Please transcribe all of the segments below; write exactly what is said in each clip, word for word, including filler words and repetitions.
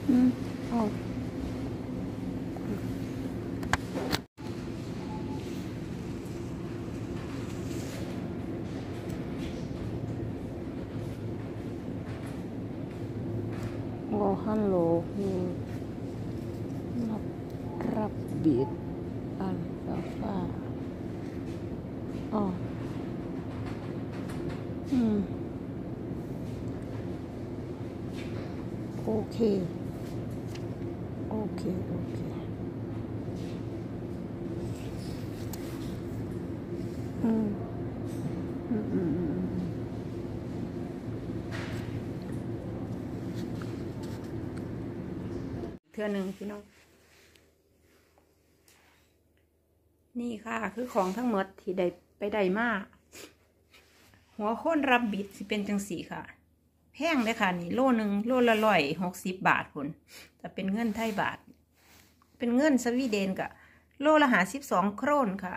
อืมอ๋อโอ้ฮัลโหลคือรับรับบีดอัลฟาฟาอ๋ออืมโอเคโอเคโอเคอืมอืมอืมอืมเทื่อหนึ่งพี่น้องนี่ค่ะคือของทั้งหมดที่ได้ไปได้มาหัวโค่นรับบิดสิเป็นจังสีค่ะแพงเลยค่ะนี่โลหนึ่งโลละร้อยหกสิบบาทคุณแต่เป็นเงินไทยบาทเป็นเงินสวีเดนกะโลละหาสิบสองโครนค่ะ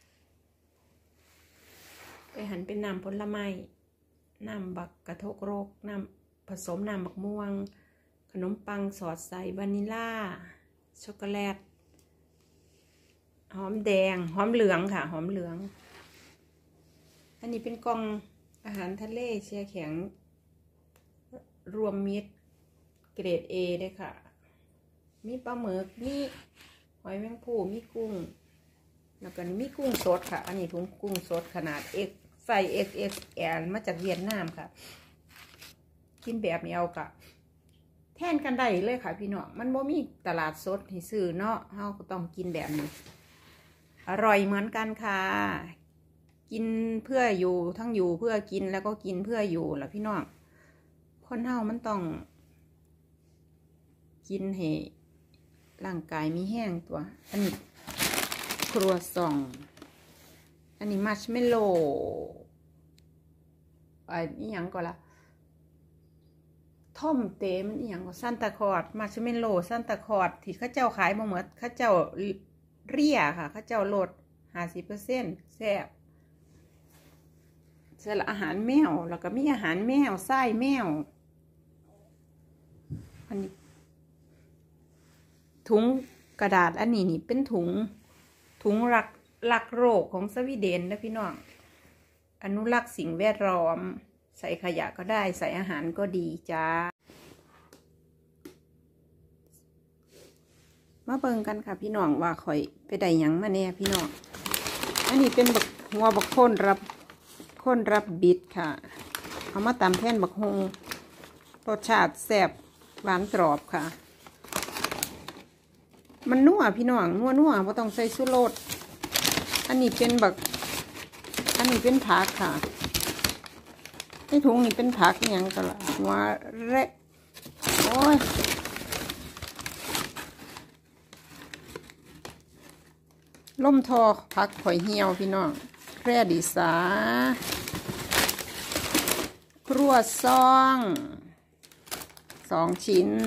ไปหันเป็นน้ำผลไม้น้ำบักกระทกโรคน้ำผสมน้ำบักม่วงขนมปังสอดใส่วานิลาช็อกโกแลตหอมแดงหอมเหลืองค่ะหอมเหลืองอันนี้เป็นกล่องอาหารทะเลแช่แข็งรวมมิตรเกรด เอ ด้วยค่ะมีปลาหมึกมีหอยแมงภู่มีกุ้งแล้วก็มีกุ้งสดค่ะอันนี้ถุงกุ้งสดขนาด X ไซส์ เอ็กซ์ เอ็กซ์ แอล มาจากเวียดนามค่ะกินแบบนี้เอากะแทนกันได้เลยค่ะพี่น้องมันบ่มีตลาดสดให้ซื้อเนาะเฮาก็ต้องกินแบบนี้อร่อยเหมือนกันค่ะกินเพื่ออยู่ทั้งอยู่เพื่อกินแล้วก็กินเพื่ออยู่ล่ะพี่น้องคนเฮามันต้องกินให้ร่างกายมีแห้งตัวอันนี้ครัวซองอันนี้มัชเมลโล่อันนี้ยังก็ละท่อมเต้มันอย่างก็ซันตาคอร์ดมัชเมลโล่ซันตาคอร์ดที่ข้าเจ้าขายมาเหมือนข้าเจ้าเรียค่ะข้าเจ้าลดห้าสิบเปอร์เซ็นต์แซ่บเสร็จอาหารแมวแล้วก็มีอาหารแมวไส้แมวอันนี้ถุงกระดาษอันนี้นี่เป็นถุงถุงรักรักโรคของสวีเดนนะพี่น้องอนุรักษ์สิ่งแวดล้อมใส่ขยะก็ได้ใส่อาหารก็ดีจ้ามาเบิ่งกันค่ะพี่น้องว่าข่อยไปได้หยังมาแน่พี่น้องอันนี้เป็นบักหัวบักโค่นรับโค่นรับบิดค่ะเอามาตำแท่นบักฮงรสชาติแซ่บหวานกรอบค่ะมันนัวพี่น้องนัวนัวเพราะต้องใส่ชูรสอันนี้เป็นบักอันนี้เป็นผักค่ะในถุงนี่เป็นผักอย่างกันละหัวเละโอ้ยล่มทอผักข่อยเหี่ยวพี่น้องแพร่ดิสาครัวซองสองชิ้น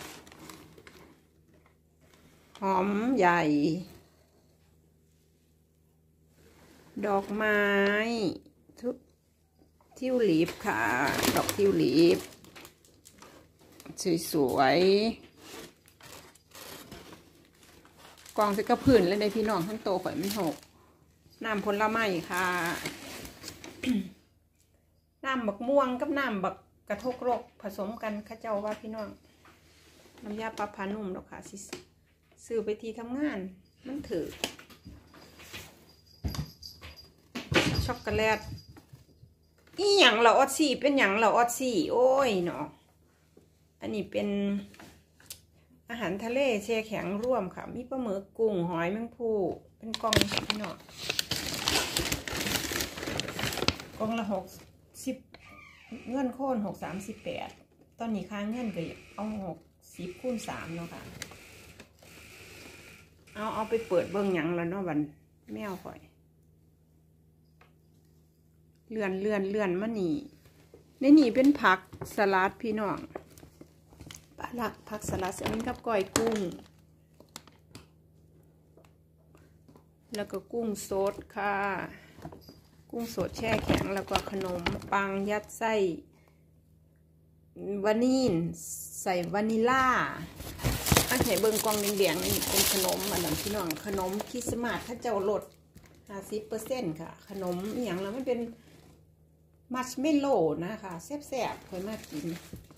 หอมใหญ่ดอกไม้ทุกทิวลิปค่ะดอกทิวลิปสวยๆกองใส่กระพื้นเลยในพี่น้องทั้งโตข่อยมันหกน้ำผลไม้ค่ะ น้ำบักม่วงกับน้ำบักกระทกโรคผสมกันข้าเจ้าว่าพี่น้องน้ำยาปรับผ้านุ่มหรอกค่ะซื้อไปทีทำงานมันถือช็อกโกแลตอีหยังเหล่าออดซี่เป็นหยังเหล่าออดซี่โอ้ยเนาะอันนี้เป็นอาหารทะเลแช่แข็งร่วมค่ะมีปลาหมึกกุ้งหอยแมงภู่เป็นกล่องค่ะพี่น้องกล่องละหกสิบเงินโค่นหกสามสิบแปดตอนนี้ค้างเงินก็เอาหกสิบคูณสามเนาะค่ะเอาเอาไปเปิดเบิ้งหยังแล้วเนาะวันแมวข่อยเลื่อนเลื่อนเลื่อนมานี่ในนี่เป็นผักสลัดพี่น้องปลาลักผักสลัดอันนี้กับก้อยกุ้งแล้วก็กุ้งสดค่ะกุ้งสดแช่แข็งแล้วก็ขนมปังยัดไส้วานิลใส่วานิล่าอันไหนเบิ่งกล่องแดงๆนี่เป็นขนมอันนั้นพี่น้องขนมคริสต์มาสถ้าเจ้าลดห้าสิบเปอร์เซ็นต์ค่ะขนมอย่างแล้วมันเป็นมัชเมลโล่นะคะแซ่บๆเคยมากิน